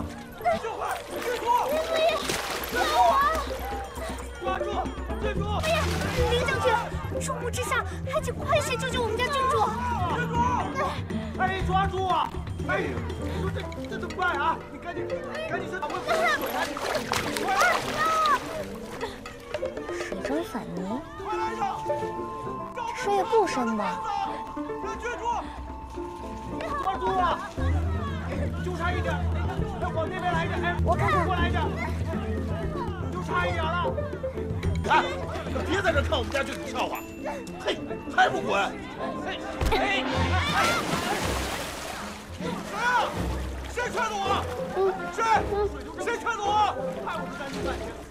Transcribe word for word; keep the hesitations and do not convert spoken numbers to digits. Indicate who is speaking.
Speaker 1: 救快！郡主！
Speaker 2: 林不义，救我！
Speaker 1: 抓住！郡主！
Speaker 2: 哎呀，林将军，众目之下，还请快些救救我们家郡主！
Speaker 1: 郡主！哎，抓住啊！哎呀，你说这这怎么办啊？你赶紧赶紧上场，我喝水啊！你快来！
Speaker 2: 水中反泥，
Speaker 1: 快来呀！
Speaker 2: 水也不深吧？
Speaker 1: 郡主！抓住啊！就差一点，再往那边来一点，哎，
Speaker 2: 我看看，
Speaker 1: 过来一点，就差一点了。哎，别在这看我们家郡主笑话，嘿，还不滚！嘿，哎，哎，谁啊？谁劝的我？谁？谁劝的我？害我们三兄弟半天。